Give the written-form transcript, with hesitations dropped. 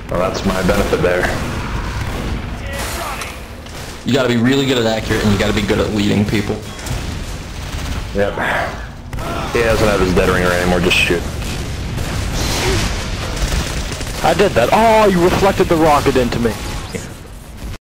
Well, that's my benefit there. You gotta be really good at accurate, and you gotta be good at leading people. Yep. He doesn't have his dead ringer anymore, just shoot. I did that. Oh, you reflected the rocket into me.